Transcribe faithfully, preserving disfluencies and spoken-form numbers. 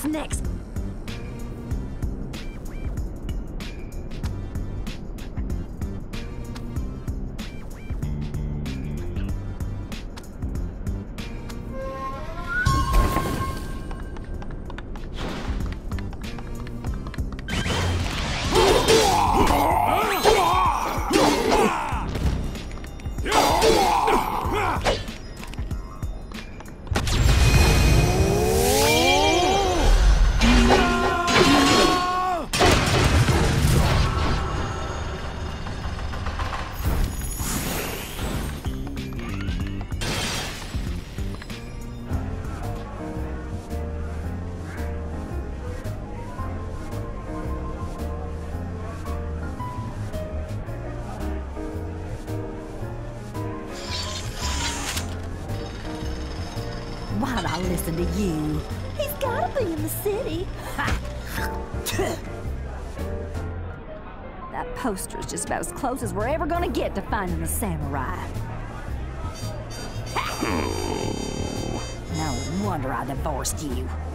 next? Why'd I listen to you? He's gotta be in the city. That poster is just about as close as we're ever gonna get to finding the samurai. No wonder I divorced you.